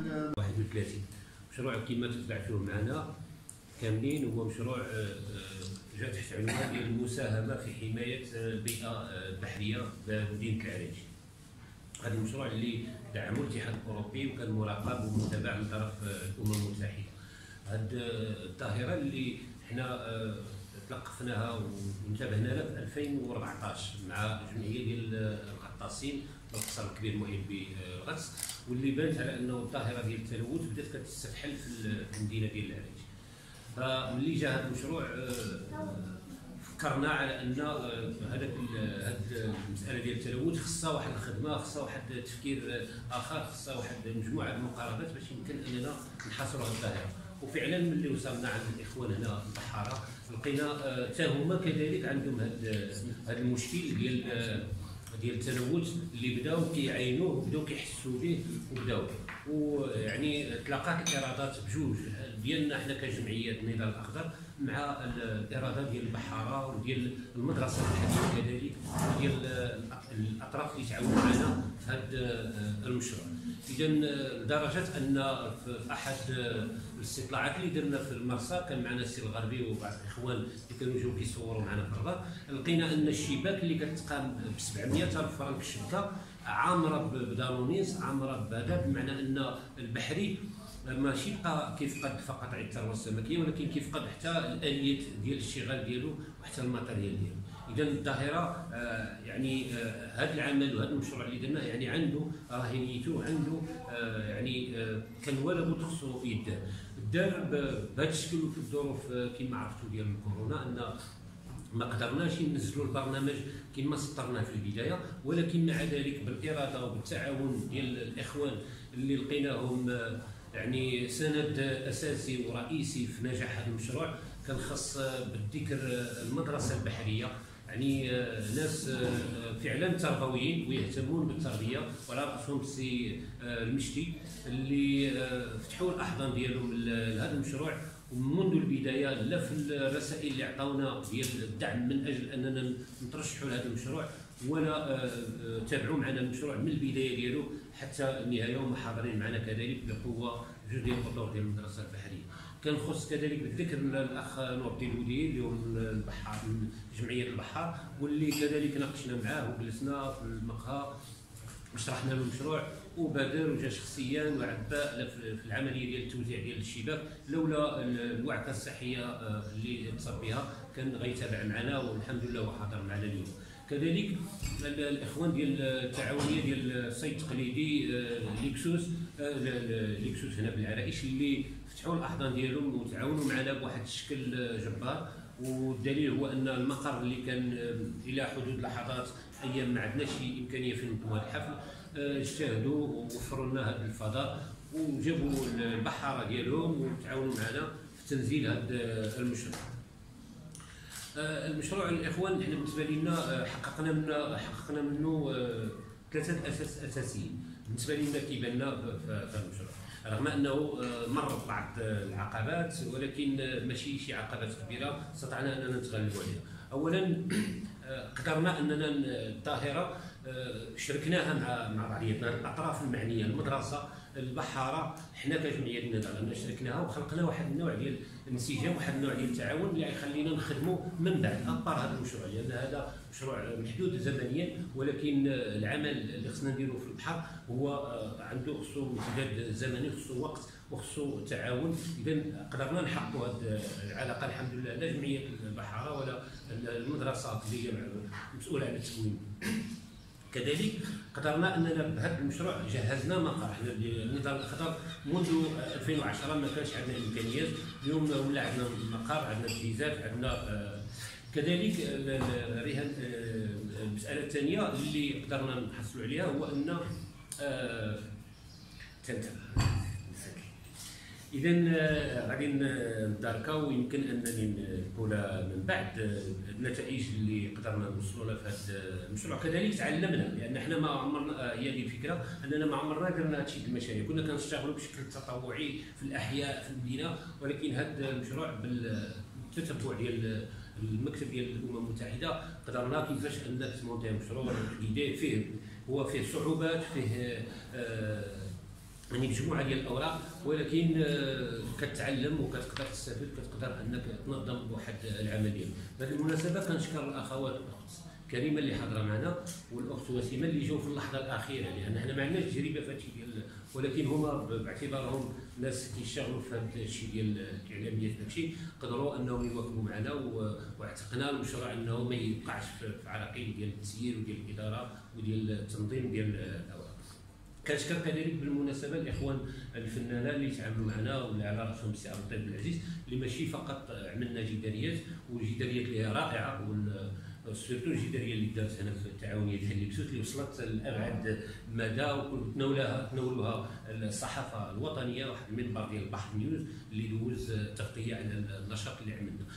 31 مشروع كما تتبع فيه معنا كاملين هو مشروع جاء تحت عنوان ديال المساهمة في حماية البيئة البحرية بمدينة العرائش. هذا المشروع اللي دعمه الاتحاد الأوروبي وكان مراقب ومتابع من طرف الأمم المتحدة. هذه الظاهرة اللي حنا تلقفناها وانتبهنا لها في 2014 مع جمعية ديال الغطاسين باختصار الكبير المحيط بالغطس، واللي بانت على انه الظاهره ديال التلوث بدات كتستفحل في المدينه ديال العرائش. فملي جا هذا المشروع فكرنا على ان هذه المساله ديال التلوث خصها واحد الخدمه، خصها واحد التفكير اخر، خصها واحد مجموعه من المقاربات باش يمكن اننا نحاصروا هذه الظاهره. وفعلا ملي وصلنا عند الاخوان هنا البحاره لقينا حتى هما كذلك عندهم هذا المشكل ديال التلوث اللي بداو كيعاينوه وبداو كيحسوا به وبداو ويعني تلاقات الايرادات بجوج ديالنا حنا كجمعيه النضال الاخضر مع الاراده ديال البحاره وديال المدرسه الحديثه كذلك وديال الاطراف اللي تعاونوا معنا في هذا المشروع. اذا لدرجه ان في احد الاستطلاعات اللي درنا في المرسى كان معنا السي الغربي وبعض الاخوان اللي كانوا جاوا كيصوروا معنا في الرباط، لقينا ان الشباك اللي كتقام ب 700,000 فرنك الشبكه عامره بدالونيز، عامره بهذا، بمعنى ان البحري ماشي بقى كيفقد فقط على الثروه السمكيه ولكن كيفقد حتى الاليات ديال الاشتغال ديالو وحتى الماتيريال ديالو. اذا الظاهره يعني هذا العمل وهذا المشروع اللي درناه يعني عنده راهنيته وعنده يعني كان ولا بد خصو يدار. دار بهذا الشكل وفي الظروف كما عرفتوا ديال الكورونا ان ما قدرناش ننزلوا البرنامج كما سطرناه في البدايه، ولكن مع ذلك بالاراده وبالتعاون ديال الاخوان اللي لقيناهم يعني سند اساسي ورئيسي في نجاح هذا المشروع، كان خاص بالذكر المدرسه البحريه، يعني ناس فعلا تربويين ويهتمون بالتربيه، وعلى راسهم السي المشتي اللي فتحوا الاحضان ديالهم لهذا المشروع. ومنذ البدايه لا في الرسائل اللي عطاونا ديال الدعم من اجل اننا نترشحوا لهذا المشروع، ولا تابعوا معنا المشروع من البدايه ديالو حتى النهايه، وهم حاضرين معنا كذلك بقوه جوج ديال الاطار ديال المدرسه البحريه. كان خص كذلك بالذكر الاخ نورالدين الودييي اللي هو من البحار من جمعيه البحار، واللي كذلك ناقشنا معاه وجلسنا في المقهى وشرحنا له المشروع وبادر وجا شخصيا وعباء في العمليه ديال التوزيع ديال الشباك. لولا الوعكه الصحيه اللي اتصاب بها كان غيتابع معنا، والحمد لله هو حاضر معنا اليوم. كذلك الاخوان ديال التعاونيه ديال الصيد التقليدي ليكسوس هنا بالعرائش اللي فتحوا الاحضان ديالهم وتعاونوا معنا بواحد الشكل جبار. والدليل هو ان المقر اللي كان الى حدود لحظات ايام ما عندناش امكانيه في نظام الحفل اجتهدوا ووفروا لنا هذا الفضاء وجابوا البحاره ديالهم وتعاونوا معنا في تنزيل هذا المشروع. المشروع الاخوان احنا بالنسبه لنا حققنا منه ثلاثه اساس اساسيين بالنسبه لنا كيبان لنا في المشروع، رغم انه مر بعض العقبات ولكن ماشي شي عقبات كبيره استطعنا اننا نتغلبوا عليها. اولا قدرنا اننا الظاهره شاركناها مع بعضياتنا الاطراف المعنيه، المدرسه، البحاره، حنا كجمعيه النضال شاركناها وخلقنا واحد النوع ديال الانسجام، واحد النوع ديال التعاون اللي غيخلينا نخدموا من بعد اطار هذا المشروع، لان هذا مشروع محدود زمنيا ولكن العمل اللي خصنا نديروه في البحر هو عنده خصو امتداد زمني، خصو وقت وخصو تعاون. اذا قدرنا نحققوا هذه العلاقه الحمد لله، لا جمعيه البحاره ولا المدرسه اللي هي مسؤوله على التكوين. كذلك قدرنا اننا بهذا المشروع جهزنا مقر. حنا النضال الاخضر منذ 2010 ما كانش عندنا امكانيات، اليوم ولا عندنا مقر، عندنا تجهيزات، عندنا كذلك. المساله الثانيه اللي قدرنا نحصلوا عليها هو ان اذا غادي نداركاو ويمكن انني نقول من بعد النتائج اللي قدرنا نوصلوا لها في هذا المشروع. كذلك تعلمنا، لان احنا ما عمرنا، هي هذه الفكره اننا ما عمرنا درنا هذا الشيء المشاريع، كنا كنشتغلوا بشكل تطوعي في الاحياء في المدينه، ولكن هذا المشروع بالتتبع ديال المكتب ديال الامم المتحده قدرنا كيفاش انك تمونتي مشروع تقليدي فيه صعوبات، فيه يعني مجموعه ديال الاوراق، ولكن كتعلم وكتقدر تستافد، كتقدر انك تنظم واحد العمل ديالك. بهذه المناسبه كنشكر الاخوات الاخت كريمه اللي حاضره معنا والاخت وسيمه اللي جاوا في اللحظه الاخيره، لان حنا ما عندناش تجربه في هادشي ديال، ولكن هما باعتبارهم ناس كيشتغلوا في هذا الشيء ديال الاعلاميات داكشي قدروا انهم يواكبوا معنا، واعتقنا المشروع انه ما يبقاش في عراقيل ديال التسيير وديال الاداره وديال التنظيم ديال الاوراق. كنشكر كذلك بالمناسبه الاخوان الفنانه اللي تعاملوا معنا واللي على راسهم السي عبد اللطيف العزيز، اللي ماشي فقط عملنا جداريات والجداريات اللي هي رائعه، سورتو الجداريه اللي دارت هنا في التعاونيه ديال ليكسوس اللي وصلت لابعد مدى، وتناولوها الصحافه الوطنيه، واحد المنبر ديال البحر نيوز اللي دوز تغطيه على النشاط اللي عملنا.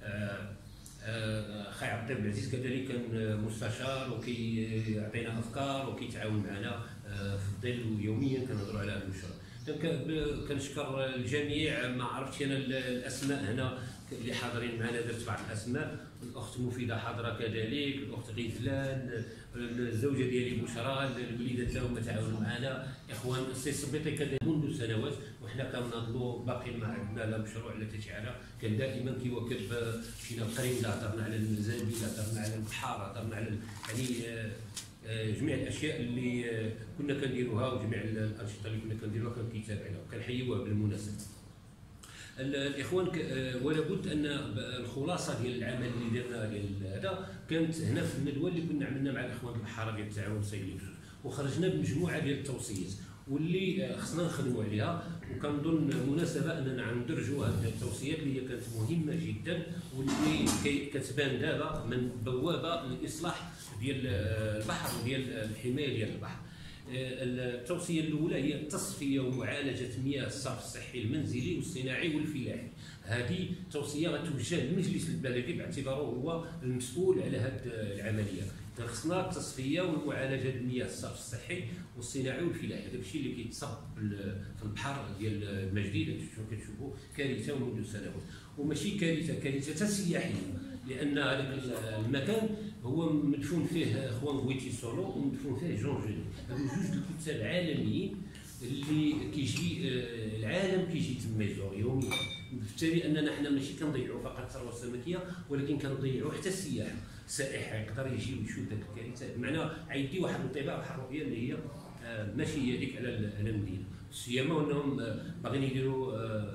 خاي عبد اللطيف العزيز كذلك كان مستشار وكيعطينا افكار وكيتعاون معنا في الظل، ويوميا كنهضروا على هذا المشروع. كنشكر الجميع، ما عرفتش انا الاسماء هنا اللي حاضرين معنا، درت بعض الاسماء، الاخت مفيده حاضره كذلك، الاخت غيثلان، الزوجه ديالي بشرى، الوليدات لهم تعاونوا معنا، اخوان السي صبيطي كذلك منذ سنوات، وحنا كنناضلوا باقي ما عندنا مشروع لا تشعيره، كان دائما كيواكب فينا القريب، هضرنا على المزابي، هضرنا على البحار، هضرنا على يعني جميع الاشياء اللي كنا كنديروها وجميع الانشطه اللي كنا كنديروها كان كيتابعنا وكنحيوها بالمناسبه. الاخوان ولا بد ان الخلاصه ديال العمل اللي درنا ديال هذا كانت هنا في الندوه اللي كنا عملنا مع الاخوان البحاره ديال التعاون الصيد ليكسوس، وخرجنا بمجموعه ديال التوصيات واللي خصنا نخدموا عليها، وكنظن مناسبه اننا ندرجوا هذه التوصيات اللي هي كانت مهمه جدا واللي كتبان دابا من بوابه للاصلاح ديال البحر وديال الحمايه ديال البحر. التوصيه الاولى هي التصفيه ومعالجه مياه الصرف الصحي المنزلي والصناعي والفلاحي. هذه توصيه غتوجه للمجلس البلدي باعتباره هو المسؤول على هذه العمليه. خصنا التصفيه ومعالجه المياه الصرف الصحي والصناعي والفلاحي، هذا الشيء اللي كيتصب في البحر ديال المجدي كتشوفوا كارثه منذ سنوات، وماشي كارثه سياحيه، لان هذاك المكان هو مدفون فيه اخوان بويتي سولو ومدفون فيه جون جوني، هذو جوج الكتاب عالميين اللي كيجي العالم كيجي تما يزور يوميا، بالتالي اننا حنا ماشي كنضيعوا فقط الثروه السمكيه، ولكن كنضيعوا حتى السياح. السائح يقدر يجي ويشوف ذاك الكارثه، بمعنى غيدي واحد الانطباع واحد الرؤيه اللي هي ماشي هي ديك على المدينه، سيما انهم باغيين يديروا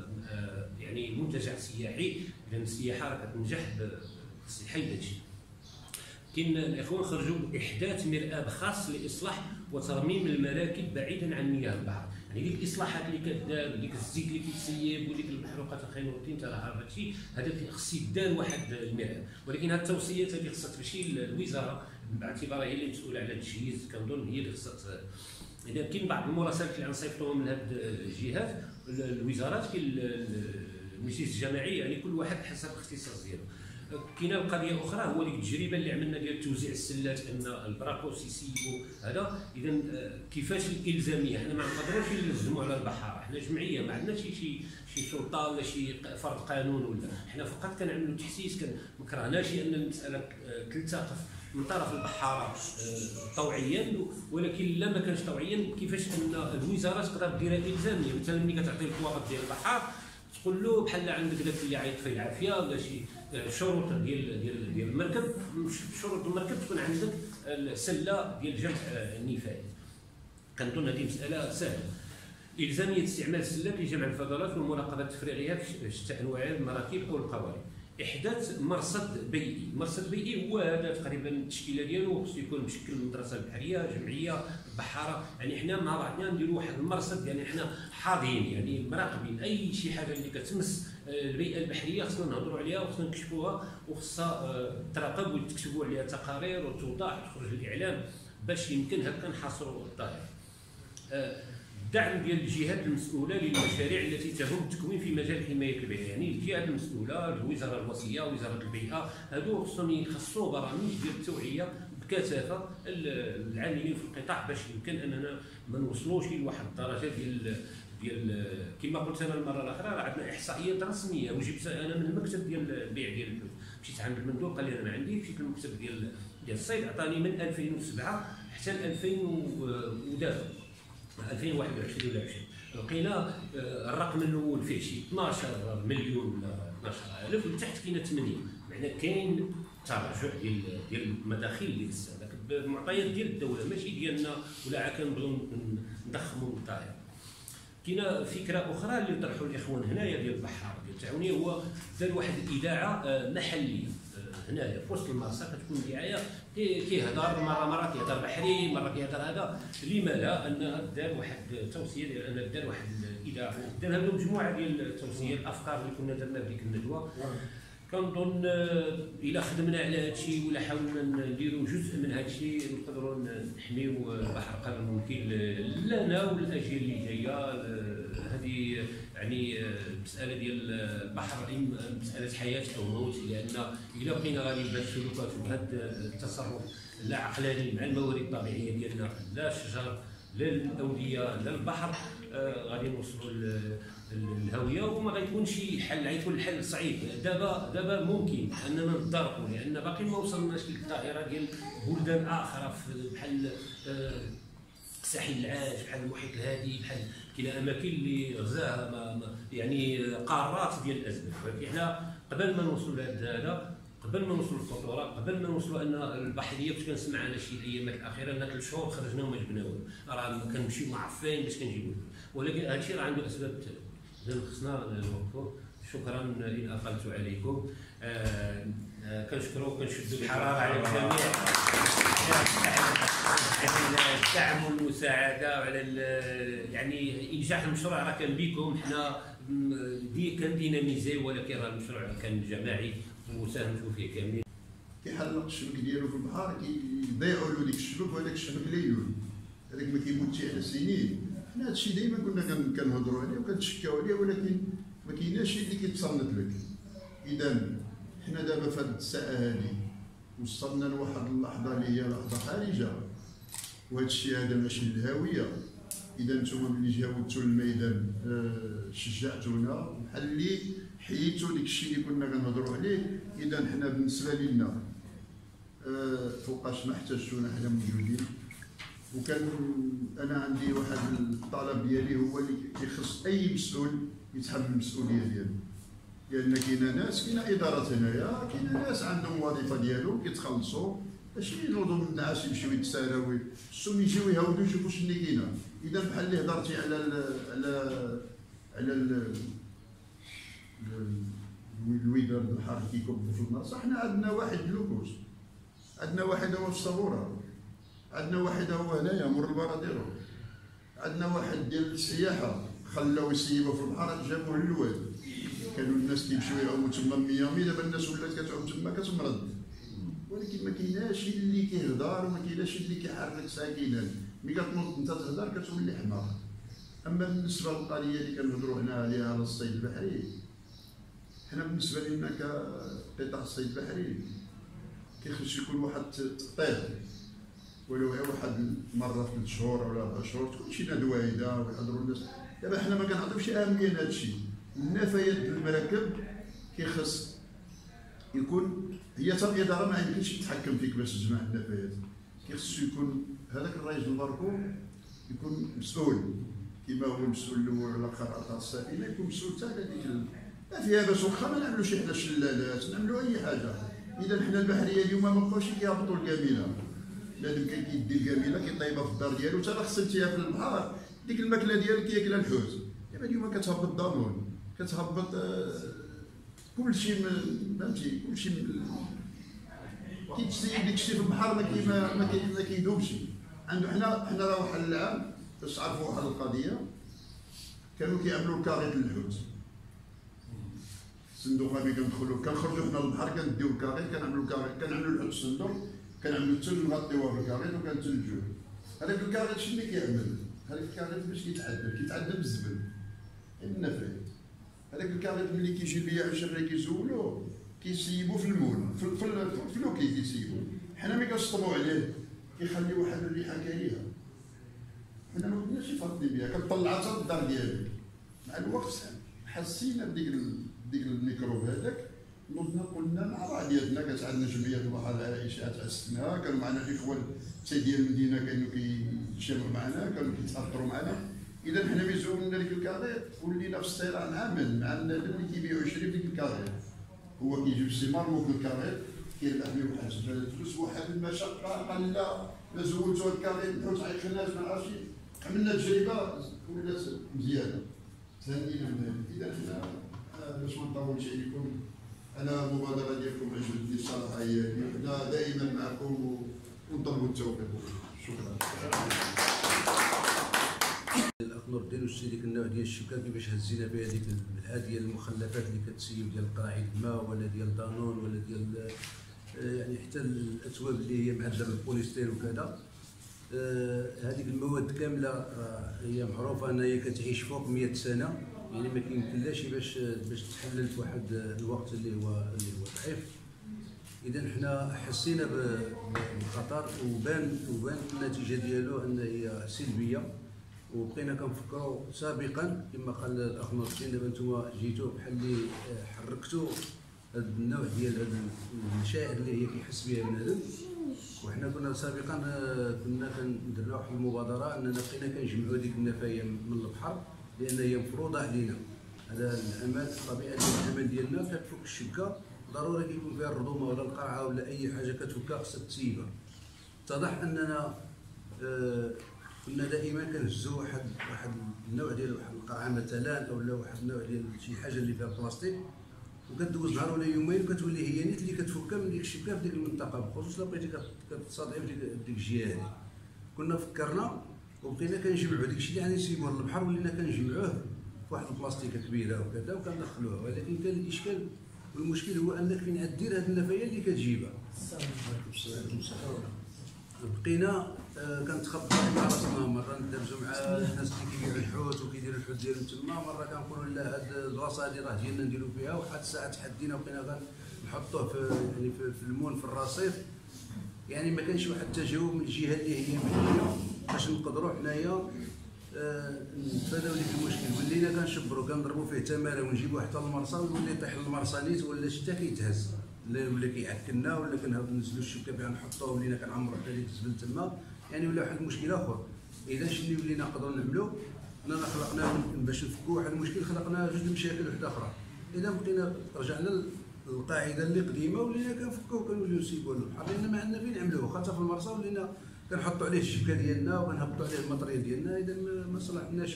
يعني منتجع سياحي، لان السياحه راه كتنجح خص يحيد هذا الشيء. كاين الاخوان خرجوا باحداث مرآب خاص لاصلاح وترميم المراكب بعيدا عن مياه البحر، يعني ديك الاصلاحات اللي كدار وديك الزيت اللي كيتسيب وديك المحروقات الخير والروتين تاع هذا الشيء، هذا خص يدار واحد المرآب، ولكن هذه التوصيات هذه خصها تمشي للوزاره باعتبارها هي اللي مسؤوله على التجهيز، كنظن هي اللي خصها. اذا كاين بعض المراسلات اللي غنصيفطوهم من هذه الجهات الوزارات، كاين المجلس الجماعي، يعني كل واحد حسب الاختصاص ديالو. كاينه القضيه اخرى هو ديك التجربه اللي عملنا ديال توزيع السلات، ان البراكوس يسيبوا هذا، اذا كيفاش الالزاميه، حنا ما نقدروش نلزموا على البحاره، حنا جمعيه ما عندناش شي سلطه ولا شي فرض قانون، ولا حنا فقط كنعملوا تحسيس، ما كرهناش ان المساله تلتقف من طرف البحاره طوعيا، ولكن لا ما كانش طوعيا كيفاش ان الوزاره تقدر ديرها الزاميه، مثلا ملي كتعطي الكواغط ديال البحار تقول له بحال عندك داك اللي عيط فيه العافيه ولا شي شروط ديال المركب، شروط المركب تكون عندك السله ديال جمع النفايات. كنظن هذه مساله سهله. الزاميه استعمال السلات لجمع الفضلات ومراقبه تفريغها في شتى انواع المراكب او القوارب. احداث مرصد بيئي، مرصد بيئي هو هذا تقريبا التشكيله ديالو خصو يكون بشكل المدرسه البحريه، جمعيه، بحاره، يعني حنا مع بعضنا نديروا واحد المرصد، يعني حنا حاضرين يعني مراقبين اي شي حاجه اللي كتمس البيئه البحريه خصنا نهضروا عليها وخصنا نكشفوها وخصها تراقب وتكتبوا عليها تقارير وتوضع وتخرج الاعلام باش يمكن هكا نحاصروا الظاهره. الدعم ديال الجهات المسؤوله للمشاريع التي تهم التكوين في مجال حمايه البيئه، يعني الجهات المسؤوله الوزاره الوصيه وزاره البيئه، هذو خصهم يخصصوا برامج ديال التوعيه بكثافه العاملين في القطاع باش يمكن اننا ما نوصلوش لواحد الدرجه ديال كما قلت انا المره الاخرى، راه عندنا احصائيات رسميه وجبت انا من المكتب ديال البيع ديال الحوت، مشيت عند المندوب قال لي انا ما عندي، مشيت للمكتب ديال الصيد عطاني من 2007 حتى 2021 ولا 20. لقينا الرقم الاول فيه شي 12 مليون ولا 12,000 وتحت كاينه 8. معنى كاين تراجع ديال المداخيل ديال السنه بالمعطيات ديال الدوله ماشي ديالنا ولا كنبغيو نضخموا الطائره. كاينه فكره اخرى اللي طرحوا الاخوان هنايا ديال البحر ديال التعاونيه، هو دار واحد الاذاعه محليه هنايا في وسط المرسى، كتكون دعايه كيهضر مره كيهضر بحري، مره كيهضر هذا. لما لا انها دار واحد التوصيه ديال انها دار واحد الاذاعه، دارها له مجموعه ديال التوصيه الافكار اللي كنا درنا في ديك الندوه. كنظن الا خدمنا على هذا الشيء ولا حاولنا نديروا جزء من هذا الشيء نقدروا نحميو البحر قدر الممكن لنا والاجيال اللي جايه. هذه يعني المساله ديال البحر مساله حياه او موت، لان الا بقينا غادي بهذه السلوكات وبهذا التصرف لا عقلاني مع الموارد الطبيعيه ديالنا، لا الشجر لا الاوديه لا البحر، غادي نوصلوا الهويه وما غيكونش حل، غيكون الحل صعيب. دابا ممكن اننا نتضاربوا لان باقي ما وصلناش للظاهره ديال بلدان اخرى بحال الساحل العاج، بحال المحيط الهادي، بحال كاين اماكن اللي غزاها يعني قارات ديال الازمه. حنا قبل ما نوصلوا لهذا، قبل ما نوصلوا للخطوره، قبل ما نوصلوا ان البحريه كنت كنسمع انا شي الايامات الاخيره ان 3 شهور خرجنا وما جبنا والو، راه كنمشيو معفين باش كنجيبوا، ولكن هذا الشيء راه عنده اسباب تاليه. اذا خصنا نوقفوا. شكرا ان اطلت عليكم. كنشكروا كنشدوا الحراره على الجميع على الدعم والمساعده وعلى يعني انجاح المشروع. راه كان بكم، حنا كان ديناميزي، ولكن راه المشروع كان جماعي وساهمتوا فيه كاملين. كيحلق الشبك ديالو في البحر، كيضيعوا له ديك الشبك وهذاك الشبك ليلول، هذاك ما كيموتش على سنين. حنا هذا الشيء دائما كنا كنهضروا عليه وكنتشكاو عليه، ولكن ما كايناش اللي كيتصنت لك. اذا حنا دابا في هذه الساعه هذه وصلنا لواحد اللحظه اللي هي لحظه حرجه، وهذا الشيء هذا ماشي للهاويه. اذا نتوما ملي جاوبتوا الميدان شجعتونا بحال اللي حيدتوا ديك الشيء اللي كنا كنهضروا عليه. اذا حنا بالنسبه لنا فوقاش ما احتاجتونا حنا موجودين. وكان انا عندي واحد الطلب ديالي هو اللي كيخص اي مسؤول يتحمل المسؤوليه ديالو، لان كاينه ناس، كاينه ادارات هنايا، كاينه ناس عندهم الوظيفه ديالهم كيتخلصوا، ماشي ينوضوا من النعاس يمشيو يتسالاو، خصهم يجيو يهودوا يشوفوا شنو كاينه. اذا بحال اللي هضرتي على الوداد البحر كيكب في الماء، صح. حنا عندنا واحد لوكوس، عندنا واحد هو في الصبوره، عندنا واحد هو هنايا مور البراديرو، عندنا واحد ديال السياحه خلاو يسيبوا في البحر جابوه للواد. كانوا الناس كيمشيو يعوموا تما ميامي، دابا الناس ولات كتعوم تما كتمرض. ولكن ما كايناش اللي كيهضر وما كايناش اللي كيحرك ساكنا. ملي كتنوض انت تهضر كتولي حماق. اما بالنسبه للقضيه اللي كنهضروا هنا عليها على الصيد البحري، حنا بالنسبه لنا كقطاع الصيد البحري كيخص يكون واحد التخطيط، ولو غير واحد مره في 3 شهور ولا 4 شهور تكون شي ندوه هيدا ويحضروا الناس. دابا حنا ما كنعطيوش اهميه لهذا الشيء. النفايات المراكب كيخص يكون هي حتى الاداره ما يمكنش تتحكم فيك باش تجمع النفايات. كيخصو يكون هذاك الرئيس الباركو يكون مسؤول، كما هو المسؤول الاول على قرارات السفينه، يكون مسؤول حتى على ديك ما فيها باش واخا ما نعملوش حنا الشلالات، نعملوا اي حاجه. اذا حنا البحريه اليوم ما بقاوش كيهبطوا الكامينه، لازم كان كيدي الكامينه كيطيبها في الدار ديالو، حتى غسلتيها في البحر ديك الماكله ديالك كياكلها الحوت. دابا اليوم كتهبط دانون، كتهبط كلشي فهمتي، كلشي كيتسيب ديك الشيء في البحر ما كيذوبش. حنا راه واحد العام باش تعرفوا واحد القضيه، كانوا كيعملوا الكاريط للحوت. الصندوق هذا كنخرجوا حنا للبحر كنديو الكاريط، كنعملوا الحوت الصندوق، كنعملوا الثلج نغطيوه بالكاريط وكنثلجوه. هذاك الكاريط شنو كيعمل؟ هذاك الكاريط باش كيتعدل بالزبل النفايات. هذاك الكاريط ملي كيجي البياع والشراي كيزولوه كيسيبوه في المول في لوكي كيسيبوه. حنا ملي كنسطموا عليه كيخلي واحد الريحه كريهه، حنا ما كناش فاضيين بها، كنطلعها حتى للدار ديالك. مع الوقت حسينا بديك الميكروب هذاك، نوضنا قلنا مع بعضياتنا، كانت عندنا جمعيه العرائش تعسناها، كانوا معنا الاخوان حتى ديال المدينه كانوا كيتجمعوا معنا، كانوا كيتاثروا معنا. اذا حنا ملي زولنا ديك الكارير ولينا في السيران عامل مع اللي كيبيعوا يشري ديك الكارير، هو كيجيب السيمار موك الكارير كيربح به واحد 7 الفلوس. واحد المشقه قال لا ما زولتو الكارير نحوس على الناس ما عرفتش، عملنا تجربه ولات مزيانه ثانيا. اذا حنا باش ما نطولش عليكم، انا المبادره ديالكم عجبتني الصراحه، هي حنا دائما معكم ونطلبوا التوفيق. شكرا. الاخ نورالدين وشتي ديك النوع ديال الشبكه كيفاش هزينا بها ديك البلعه ديال المخلفات اللي كتسيب ديال قراعي الماء ولا ديال دانون ولا ديال يعني حتى الاثواب اللي هي معدله بالبوليستير وكذا. هذيك المواد كامله هي معروفه انها كتعيش فوق 100 سنه، يعني ما كيمكنلاش باش تحلل في واحد الوقت اللي هو ضعيف. اذا حنا حسينا بالخطر وبان النتيجه ديالو ان هي سلبيه، وبقينا كنفكروا سابقا كما قال الاخ نورالدين. دابا نتوما جيتوا بحال اللي حركتوا هذا النوع ديال المشاعر اللي هي كيحس بها بنادم. وحنا كنا سابقا كنا كنديروا واحد المبادره اننا بقينا كنجمعوا ديك النفايا من البحر لان هي مفروضه علينا. هذا العمل الطبيعه ديال العمل ديالنا كتفك الشبكه ضروري كيكون فيها الرطوبه ولا القرعه ولا اي حاجه كتفكها خصها تسيبها. اتضح اننا كنا دائما كنهزوا واحد النوع ديال واحد القرعه مثلا او واحد النوع ديال شي حاجه اللي فيها بلاستيك، وكدوز نهار ولا يومين وكتولي هي نيت اللي كتفكها من ديك الشبكه في ديك المنطقه، بخصوص الا بقيتي كتصادعي في ديك الجهه هذه. كنا فكرنا وبقينا كنجمعوا داك الشيء اللي غادي نسيبوه للبحر ولينا كنجمعوه في واحد البلاستيكه كبيره وكذا وكندخلوها. ولكن كان الاشكال والمشكل هو انك فين غدير هذه النفايا اللي كتجيبها. بقينا كنتخبطوا مع راسنا، مره ندرزوا مع الناس اللي كيبيعوا الحوت وكيديروا الحوت ديالهم تما، مره كنقولوا لا هاد البلاصه هادي راه ديالنا نديروا فيها. وواحد الساعه تحدينا وبقينا كنحطوه في المون في الرصيف. يعني ما كانش واحد التجاوب من الجهه اللي هي معنيه باش نقدروا حنايا نتفاداو ديك المشكل. ولينا كنشبروا كنضربوا فيه تماره ونجيبوه حتى المرصى ويولي يطيح المرصانيت ولا شتا كيتهز ولا كيعكلنا ولا كنهبطوا ننزلوا الشبكه بها نحطوه ولينا كنعمروا حتى ديك الزبل تما. يعني ولا واحد المشكل اخر. اذا شنو ولينا نقدروا نعملوا اننا خلقنا باش نفكوا واحد المشكل خلقنا جوج مشاكل وحده اخرى. اذا بقينا رجعنا للقاعده اللي قديمه ولينا كنفكوا وكنوليو نسيبوا البحر لان ما عندنا فين نعملوه. خاصه في المرصى ولينا كنحطوا عليه الشبكه ديالنا وكنهبطوا عليه الماتريال ديالنا. اذا ما صلحناش.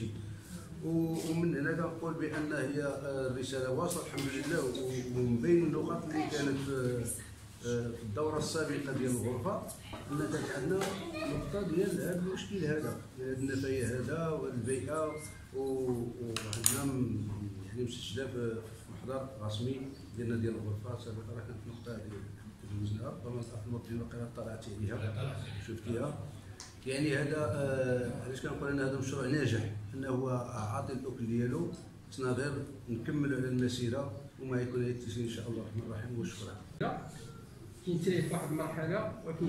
ومن هنا كنقول بان هي الرساله واصله الحمد لله. ومن بين النقط اللي كانت في الدوره السابقه ديال الغرفه ان كانت عندنا نقطه ديال هذا المشكل هذا ديال النفايا هذا والبيئه. وعندنا يعني مسجله في محضر رسمي ديالنا ديال الغرفه سابقا. راه كانت نقطه هذه تجوزناها ربما الاخ نورالدين وقيلا طلعتي عليها شفتيها. يعني هذا علاش كنقول ان هذا مشروع ناجح، انه هو عاطي الاكل ديالو. خصنا غير نكملوا على المسيره وما يكون يتسير ان شاء الله الرحمن الرحيم. وشكرا. كينتهي في واحد المرحله ولكن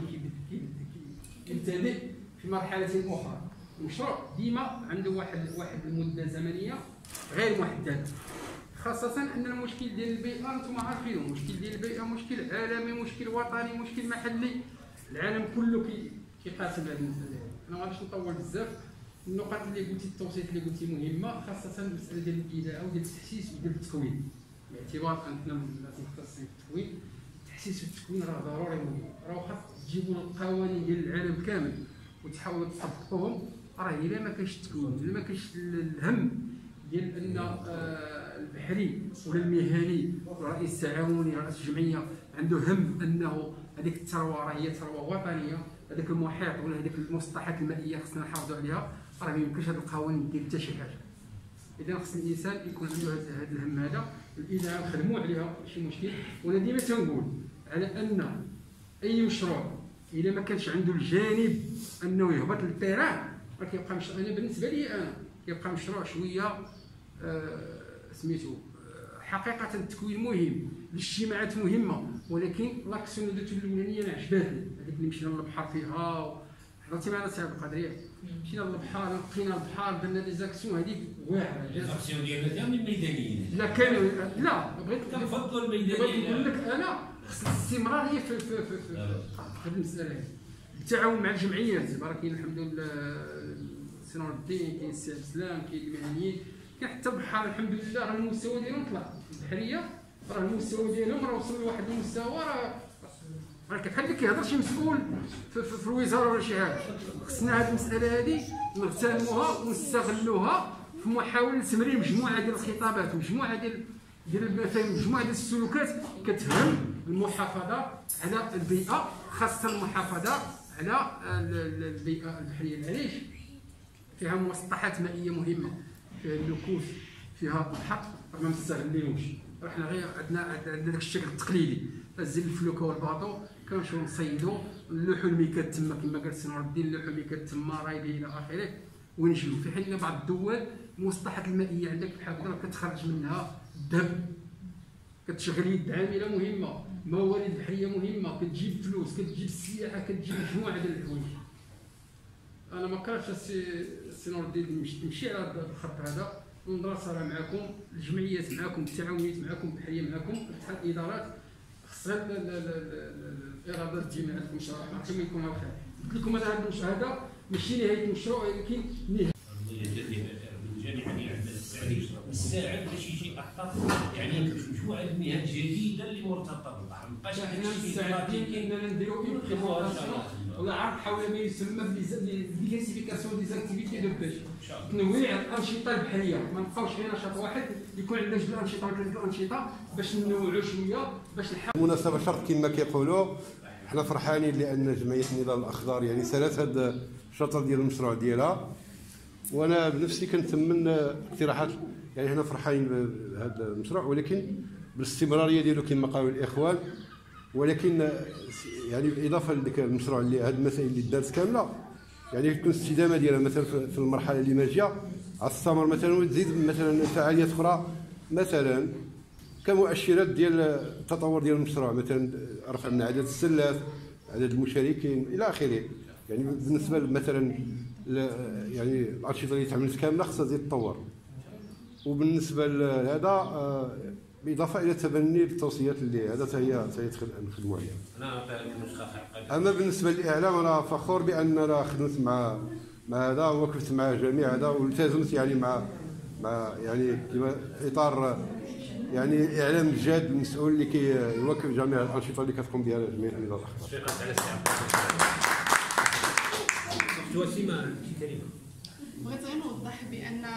كيبتدئ في مرحله اخرى. المشروع ديما عنده واحد المده زمنيه غير محدده، خاصه ان المشكل ديال البيئه انتم عارفين. المشكل ديال البيئه مشكل عالمي، مشكل وطني، مشكل محلي. العالم كله كيقاسم هذه المساله. انا ما غاديش نطول بزاف. النقط اللي قلتي التوصيات اللي قلتي مهمه، خاصه المساله ديال الاذاعه وديال التحسيس وديال التكوين. باعتبار اننا الناس مختصين في التكوين، التحسيس والتكوين راه ضروري مهم. راه خاص تجيبوا القوانين ديال العالم كامل وتحاولوا تطبقوهم. راه الا ما كانش التكوين، الا ما كانش الهم ديال ان البحري ولا المهني رئيس التعاوني رئيس الجمعيه عنده هم انه هذيك الثروه راه هي ثروه وطنيه، هذاك المحيط ولا هذيك المسطحات المائيه خصنا نحافظوا عليها. راه ما يمكنش هذه القوانين دير حتى شي حاجه. اذا خص الانسان يكون عنده هذا الهم هذا. الاذاعه نخدموا عليها ماشي مشكل. وانا ديما تنقول على ان اي مشروع اذا ما كانش عنده الجانب انه يهبط للتيران راه كيبقى مشروع. انا بالنسبه لي انا كيبقى مشروع شويه سميتو. حقيقه التكوين مهم، الاجتماعات مهمه، ولكن لاكسيون الاولانيه انا عجباتني. هذيك اللي مشينا للبحر فيها حضرتي معنا سي عبد القادر، مشينا للبحر لقينا البحر درنا لي زاكسيون هذيك واعره. ليزاكسيون ديالنا كاملين ميدانيين. لا كانوا لا بغيت كنفضلوا الميدانيين. بغيت نقول لك انا خص الاستمراريه في هذه المساله. التعاون مع الجمعيات راه كاين الحمد لله السي نورالدين، كاين السي سلام، كاين المهنيين، كاين حتى البحر الحمد لله راه المستوى ديالهم طلع. البحريه راه المستوى ديالهم راه وصل لواحد المستوى راه كتحل كيهضر شي مسؤول في الوزاره ولا شي حاجه. خصنا هذه المساله هذه نغتنموها ونستغلوها في محاوله تمرير مجموعه ديال الخطابات، مجموعه ديال المفاهيم، مجموعه ديال السلوكات كتهم المحافظه على البيئه، خاصه المحافظه على البيئه البحريه. العريش فيها مسطحات مائيه مهمه، فيها اللكوس، فيها البحر ما مستغلينوش. حنا غير عندنا داك الشكل التقليدي، الزل الفلوكه والباطو كنمشيو نصيدوا، نلوحوا الميكات تما كما قال السي نورالدين، نلوحوا الميكات تما رايبي الى اخره ونجيو. في حين بعض الدول المسطحات المائيه عندك بحال كتخرج منها الذهب، كتشغل يد عامله مهمه، موارد بحريه مهمه، كتجيب فلوس، كتجيب السياحه، كتجيب مجموعه ديال الحوايج. انا ما كرهتش السي نورالدين تمشي على هذا الخط هذا، المدرسه راه معكم، الجمعيات معكم، التعاونيات معكم، البحريه معكم، اتحاد الادارات خصها الاراده تجي مع المشروع. كما يكون الخير. قلت لكم هذا هذا ماشي نهايه المشروع ولكن نهايه الساعد باش يجي اكثر، يعني مجموعه المهن جديده اللي مرتبطه بالبحر. مابقاش حنا مستعدين اننا نديروا امبليمونطاسيون ولا عرض حول ما يسمى بالديفيرسيفيكاسيون دي زاكتيفيتي دو بيش، تنويع الانشطه البحريه. ما نبقاوش غير نشاط واحد، يكون عندنا جوج الانشطه ولا ثلاث الانشطه باش ننوعوا شويه باش نحاولوا. المناسبه شرط كما كيقولوا، حنا فرحانين لان جمعيه النضال الاخضر يعني سالت هذا الشطر ديال المشروع ديالها، وانا بنفسي كنتمنى اقتراحات. يعني حنا فرحانين بهذا المشروع ولكن بالاستمراريه ديالو كما قالوا الاخوان، ولكن يعني بالاضافه لذاك المشروع اللي هذه المسائل اللي دارت كامله، يعني تكون الاستدامه ديالها مثلا في المرحله اللي ماجيه على الثمر مثلا، وتزيد مثلا فعاليات اخرى مثلا كمؤشرات ديال التطور ديال المشروع، مثلا رفع من عدد السلات، عدد المشاركين الى اخره. يعني بالنسبه مثلا يعني الانشطه اللي تعملت كامله خصها تزيد تطور. وبالنسبه لهذا بالاضافه الى تبني التوصيات اللي هذا هي نخدموا عليها. اما بالنسبه للاعلام انا فخور بان انا خدمت مع هذا ووقفت مع جميع هذا والتزمت يعني مع يعني كما اطار يعني اعلام جاد المسؤول اللي كيواكب جميع الانشطه اللي كتقوم بها جمعيه النضال الاخضر. بغيت غير نوضح بان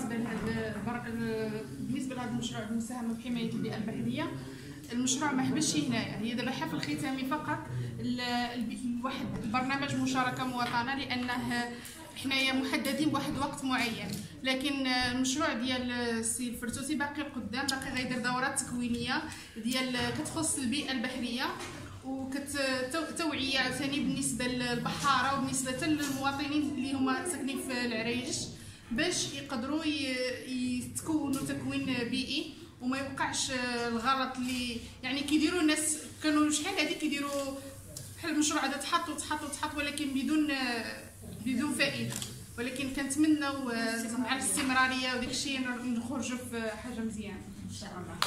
بالنسبه لهذا المشروع المساهمه في حمايه البيئه البحريه، المشروع ما حبسش هنايا، هي دابا حفل ختامي فقط واحد برنامج مشاركه مواطنه، لانه حنايا محددين بواحد وقت معين، لكن المشروع ديال السي الفرتوسي باقي قدام، باقي غيدير دورات تكوينيه ديال كتخص البيئه البحريه وكتوعيه ثاني بالنسبه للبحاره وبالنسبه للمواطنين اللي هما ساكنين في العرائش، باش يقدروا يتكونوا تكوين بيئي وما يوقعش الغلط اللي يعني كيديروا الناس. كانوا شحال هذه كيديروا بحال المشروع هذا تحط ولكن بدون فائده، ولكن كنتمناو مع الاستمراريه وداك الشيء نخرجوا في حاجه مزيانه ان شاء الله.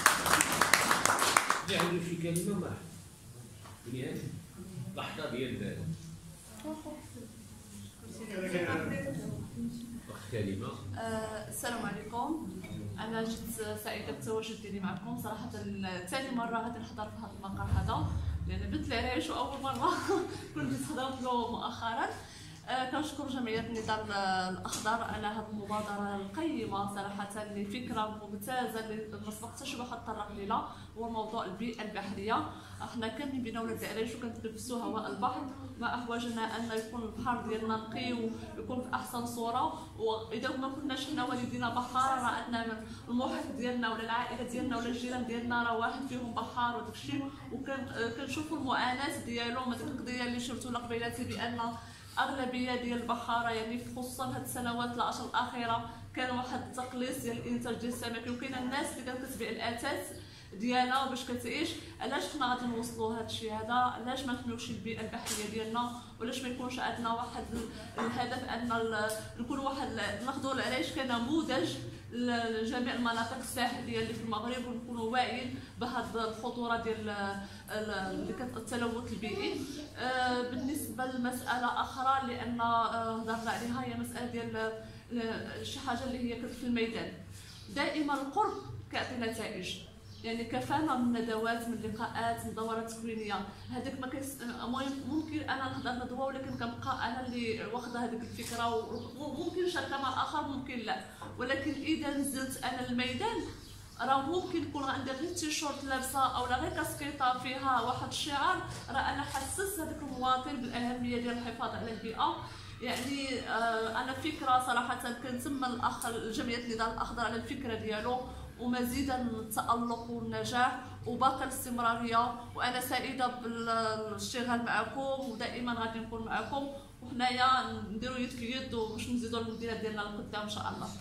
يعني شي كلمه ما نهايه لحظه ديال كلمه. السلام عليكم، انا جد سعيده بالتواجد ديالي معكم. صراحه ثاني مره غادي نحضر في هذا المقر هذا، لان بنت العرائش واول مره كنت حضرت له مؤخرا. كنشكر جمعيه النضال الاخضر على هذه المبادره القيمه صراحه، اللي فكره ممتازه اللي ما سبق حتى شي واحد طرق ليها، هو موضوع البيئه البحريه. احنا كاملين بين ولاد العرائش وكنتنفسوا هواء البحر، ما احوجنا ان يكون البحر ديالنا نقي ويكون في احسن صوره. واذا ما كناش حنا والدينا بحار، راه عندنا المحيط ديالنا ولا العائله ديالنا ولا الجيران ديالنا راه واحد فيهم بحار وداك الشيء، وكنشوفوا المعاناه ديالهم. هذيك القضيه اللي شفتوا قبيلاتي بان اغلبيه ديال البحاره يعني خصوصا هاد السنوات العشر الاخيره كان واحد التقليص ديال الانتاج ديال السمك، وكاين الناس اللي كانت كتبيع الاثاث ديالها باش كتعيش. علاش حنا غادي نوصلوا هذا الشيء هذا؟ علاش ما نحميوش البيئه البحريه ديالنا؟ وعلاش ما يكونش عندنا واحد الهدف ان نكون واحد ناخذوا العرائش كنموذج لجميع المناطق الساحليه اللي في المغرب، ونكونوا واعيين بهذه الخطوره ديال التلوث البيئي. بالنسبه لمساله اخرى لان هضرنا عليها هي مساله ديال شي حاجه اللي هي في الميدان. دائما القرب كيعطي نتائج، يعني كفانا من ندوات، من لقاءات، من دورات تكوينيه. هذاك ما ممكن انا نهضر ندوه ولكن كنبقى انا اللي واخده هذيك الفكره، وممكن نشاركها مع الاخر ممكن لا، ولكن اذا نزلت انا الميدان راه ممكن يكون عندي غير تيشورت لابسه او غير كاسكيطه فيها واحد الشعار، راه انا حسست هذاك المواطن بالاهميه ديال الحفاظ على البيئه. يعني انا فكره صراحه كنتمنى الاخ جمعيه النضال الاخضر على الفكره ديالو، ومزيدا من التألق والنجاح وباقي الاستمراريه. وانا سعيده بالاشتغال معكم، ودائما غادي نكون معكم، وحنايا نديروا يد في يد باش نزيدوا المدينه ديالنا لقدام ان شاء الله.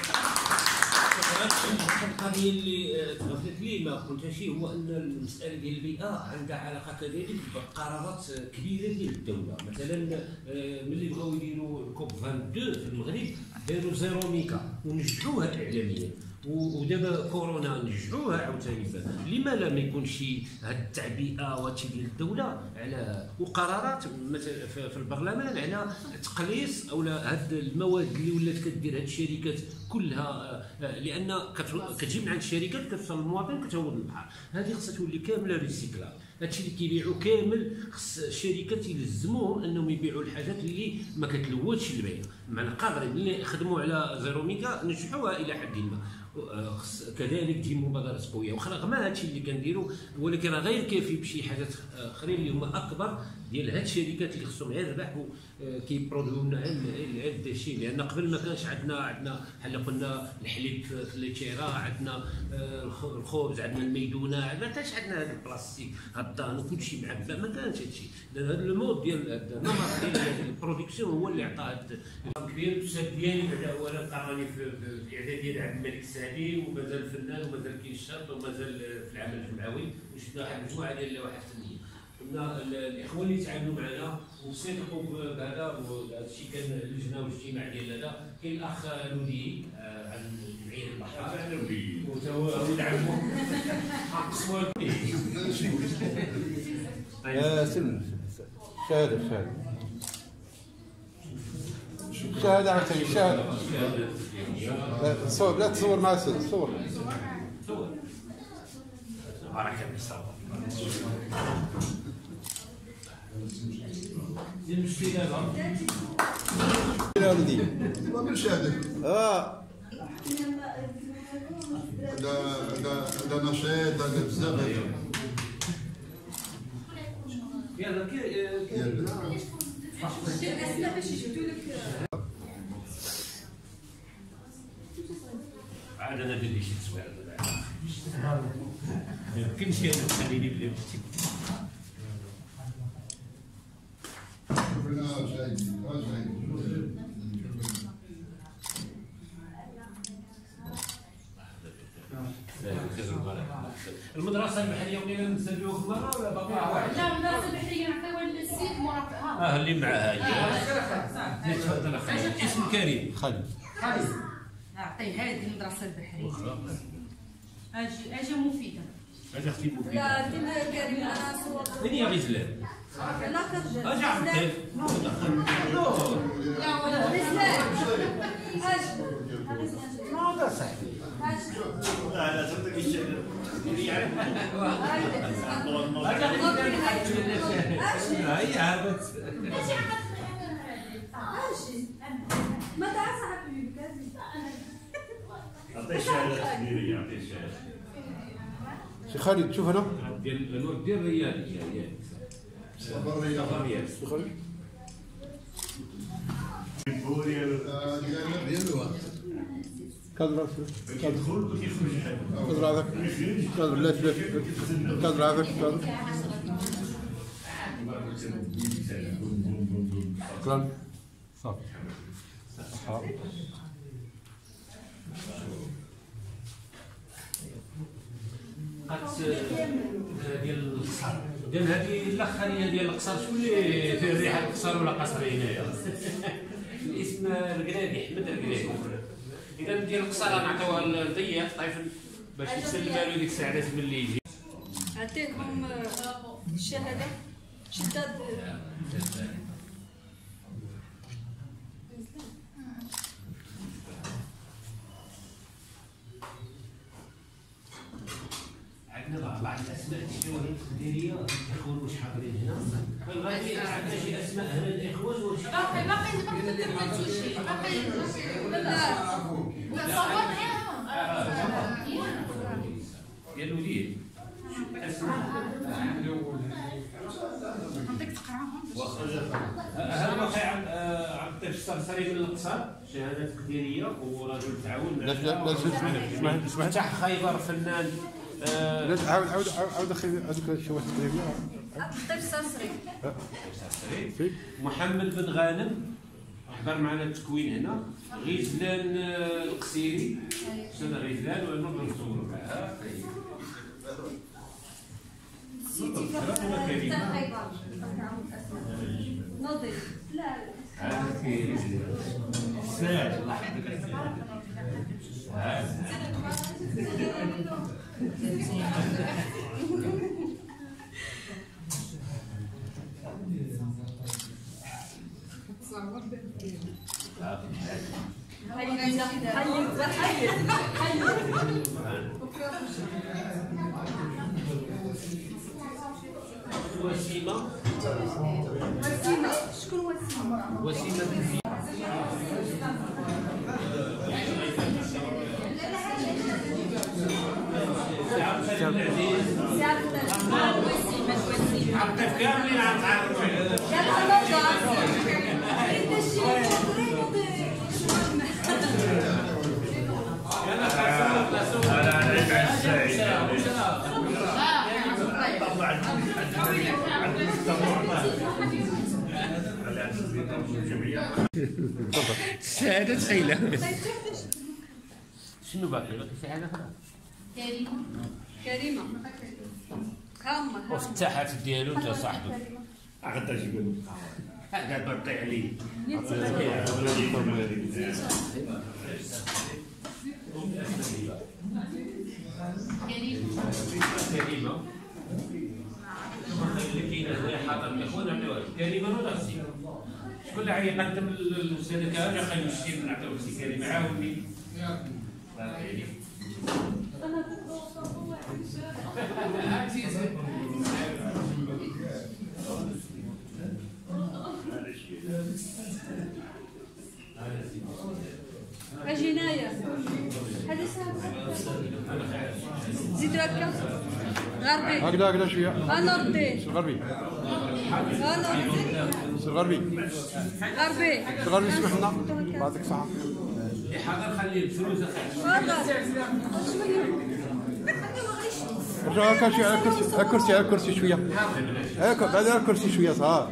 القضيه اللي تغفلت لي ما قلتهاش هو ان المساله ديال البيئه عندها علاقه كذلك بقرارات كبيره ديال الدوله. مثلا ملي بغاو يديروا كوب 22 في المغرب داروا زيرو ميكا ونجحوها اعلاميا، ودابا كورونا نجحوها عاوتاني. لما لا ما يكونش هاد التعبئه وهادشي ديال الدوله على وقرارات مثلا في البرلمان على تقليص او هاد المواد اللي ولات كدير هاد الشركات كلها، لان كتجي من عند الشركات كتوصل للمواطن كتهود البحر. هذه خصها تولي كامله ريسيكلا. هادشي اللي كيبيعوا كامل خص الشركات يلزموهم انهم يبيعوا الحاجات اللي ما كتلوثش البيئه. معنا قادرين ملي يخدموا على زيرو ميكا نجحوها الى حد ما. كذلك تجي مبادرات قويه، واخا رغم هادشي اللي كنديروا ولكن راه غير كافي بشي حاجات اخرين اللي هما اكبر ديال هاد الشركات اللي خصهم غير يربحوا كيبروديو لنا غير الشيء. لان قبل ما كانش عندنا بحال قلنا الحليب في ليتشيرا، عندنا الخبز، عندنا الميدونه، ما كانش عندنا هذا البلاستيك هالطان وكلشي معبى، ما كانش هادشي. لان هذا المود ديال النمط ديال البرودكسيون هو اللي عطى هذا كبير. الاستاذ ديالي بعدا هو انا قراني في الاعداديه عند الملك السعدي، ومازال فنان ومازال كينشط ومازال في العمل الجمعوي، وشفنا واحد المجموعه ديال اللوحات فنيه. قلنا الاخوه اللي تعاملوا معنا وصدقوا بهذا، وهذا الشيء كان اللجنه والاجتماع ديال هذا. كاين الاخ الودييي عن جمعيه البحرية وهو ولد عمو اسمه سن شهاده شهاده عشان شهاده. لا تصور مع السن، صور بركه بالصبر. المشتي دابا نورالدين ومن شهادك هذا نشيط، هذا بزاف. يلا عاد انا ندير لي شي تصوير ما يمكنش انا تخليني بلا مشتي. المدرسة البحرية ولينا نسالوه في مرة ولا باقي واحد؟ لا المدرسة البحرية نعطيوها للسيد مرافقها. اللي معاها هي. تفضل اخي. اسم كريم. خالد. نعطيها هذه المدرسة البحرية. اجي مفيدة. اجي اختي مفيدة. لا كريم انا صور. من هي غزلان؟ لا كرجال. اجي عطيك. لا ولا غزلان. ما هذا صاحبي. لا صدق الشيء هي عابت. ما تعرف صاحبي اعطيه الشهاده الكبيره، اعطيه الشهاده. شي خالد تشوف هنا ديال النور ديال الريال الريال خالد كادر كادر هذاك كادر لا كادر هذاك كادر صافي ديال القصر ديال هذه الاخريه ديال القصر. شكون اللي فيه الريحه القصر ولا قصر هنايا؟ الاسم الكرادي، احمد الكرادي. اذا ديال القصاره نعطيوها للضيف طيفل باش يسلمها له ديك الساعات ملي يجي. عطيكم الشهاده شداد. عندنا بعض الاسماء التجاريه الاخوان واش حاضرين هنا غادي عندنا شي اسماء هنا الاخوان واش باقي ما تمتش شي باقي لا صوت ديال الودييي نعطيك تقراهم هذا باقي عند الطيب السرسري من القصر شهاده تقديريه ورجل تعاون. لا فتح خيبر فنان. عاود شي واحد الطيب السرسري. محمد بن غانم حضر معنا التكوين هنا. غزلان القسيري سنة غزلان ونور نصوروا معها. نضيف لا السيد الله وسيمة. شكون وسيمة؟ وسيمة بن عطيف كاملين عم تعرفوا الشهادة تخيلة. شنو باقي؟ باقي شي حاجة أخرى؟ كريمة كامة وفتحت ديالو أنت صاحبك. غدا تقول هذا بطيء عليه. كريمة. اللي كاين هنا حاضر الاخوان نعطيوها كريمة ولا سي؟ شكون اللي غيقدم الاستاذ كامل يا خالد المشتي نعطيوه سي كريمة عاوني. جناية هذا سهل. زيد ركا غربي هكذا شويه. نورالدين غربي غربي غربي اسمح لنا بعطيك الصحة. اللي حاضر خليه الفلوس هكا شي على الكرسي شويه. هكا بعد على الكرسي شويه صافي.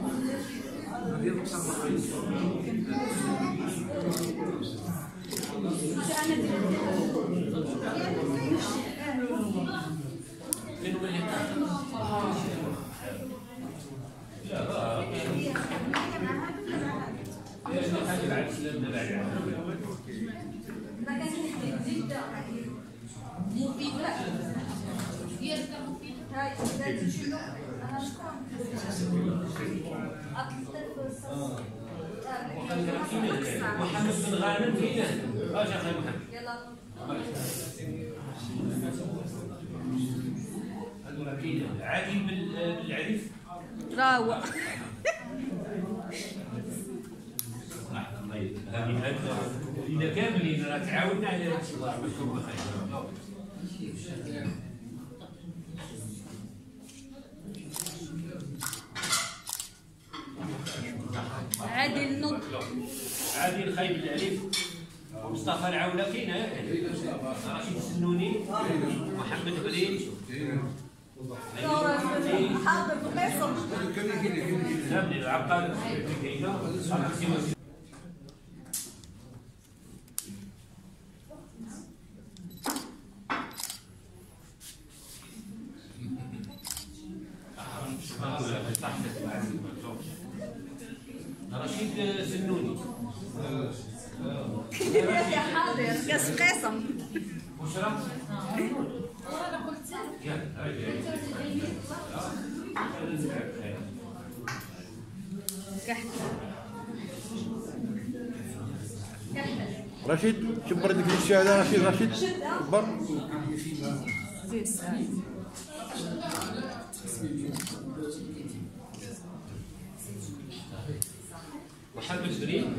محمد بن غانم كاين اش اخي محمد يلا عادل بالعريف راوة إذا كاملين راه تعاوننا على هذا الشيء الله يحفظكم بخير. عادل نض عادل خايب الأليف مصطفى العولة كاين رشيد السنوني محمد بريد حاضر بقيصر نبني العقاد كاينه رشيد سنوني حاضر كاس قاسم رشيد كبر ديك الشهاده رشيد كبر محمد بريم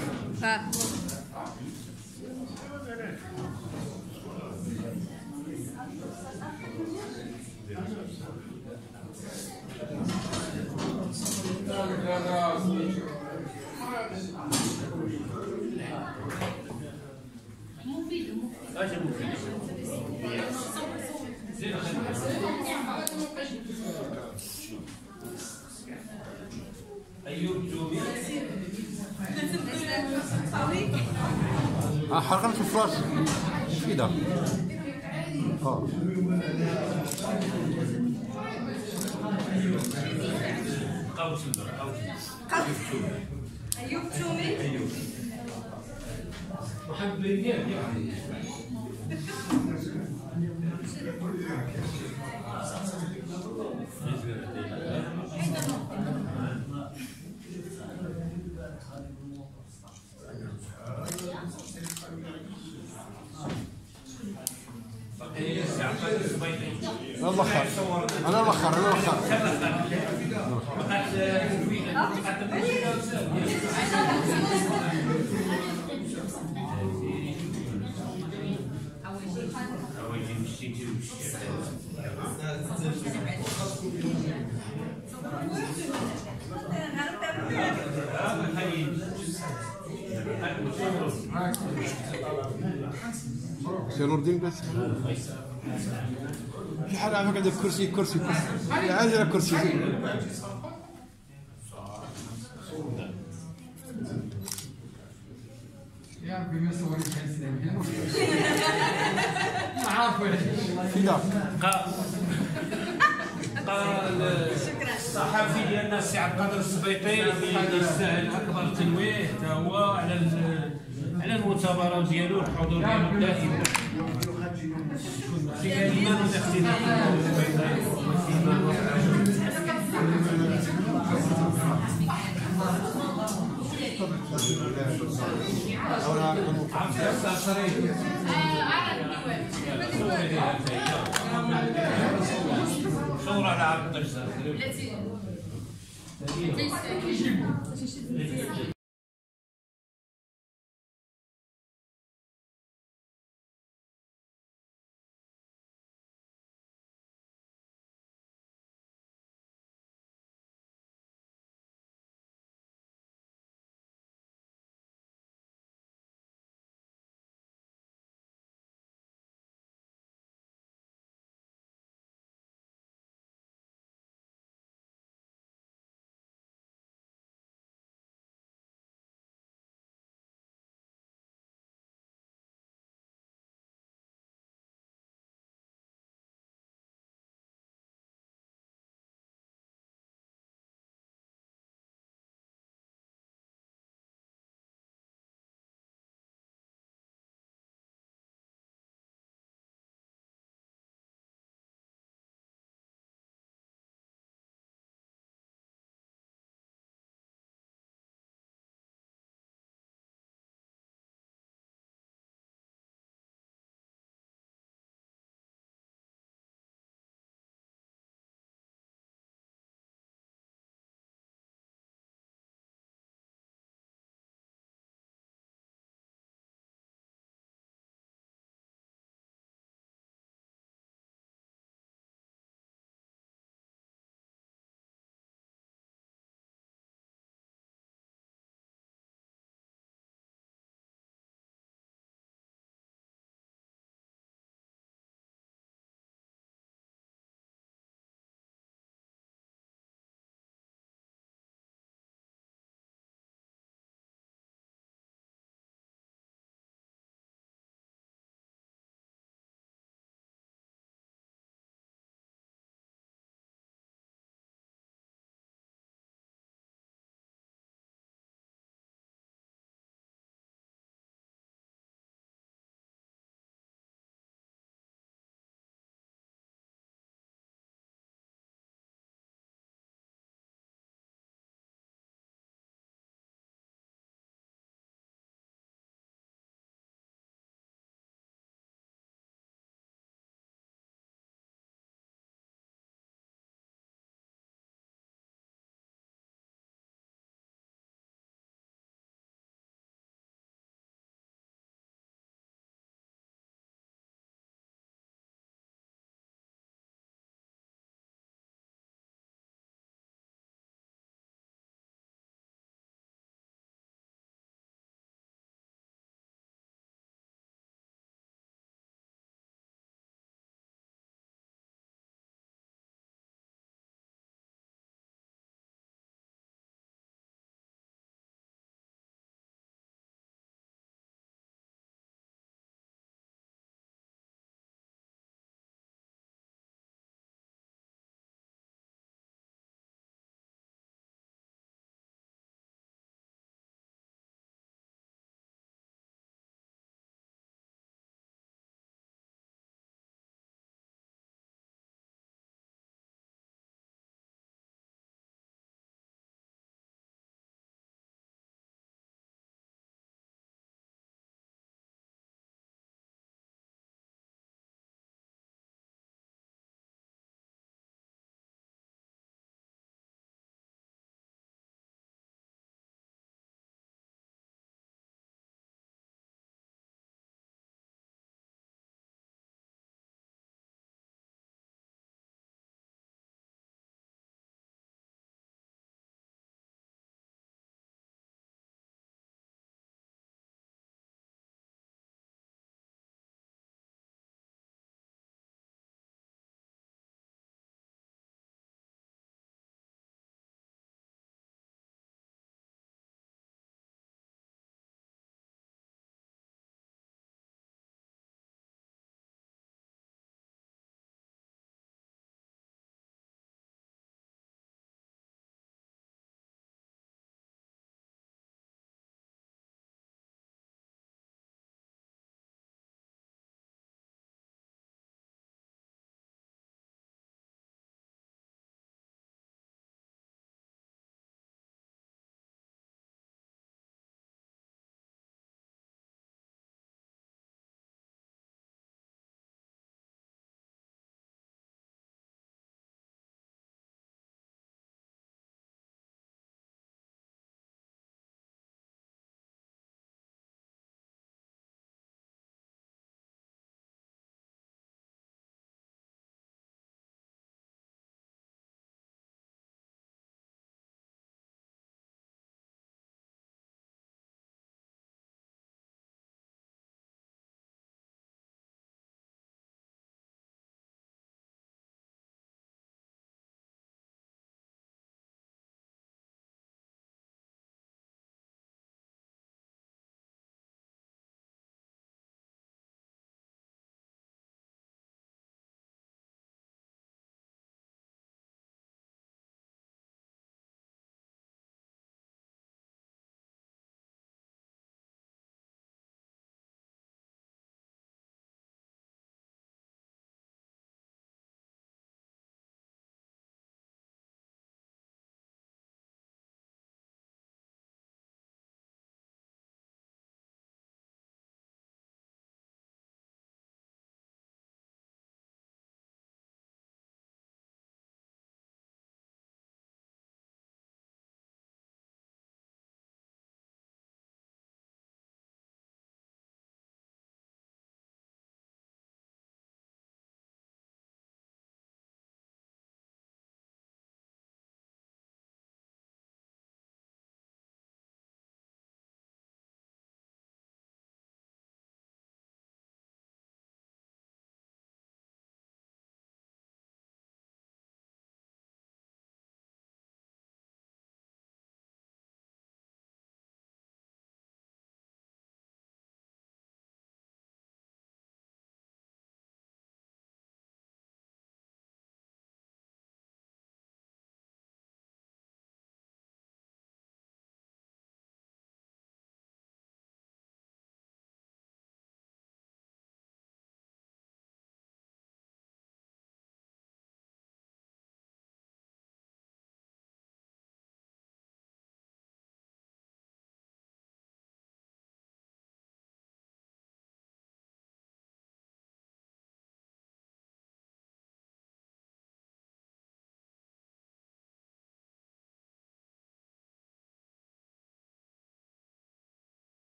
أيوب جومي حرقت الفراش كده أيوب تومي محمد بريم انا الاخر سي نورالدين بس شي حاجه عافاك هذا الكرسي عاجل الكرسي يا ربي ما صوري كان سلام ما عارفه كده قال الصحفي ديالنا السي عبد القادر السبيطي اللي يستاهل اكبر تنويه حتى هو على المثابره ديالو الحضور ديالو الدائم في الايمان والاختلاف صورة على عبد الرزاق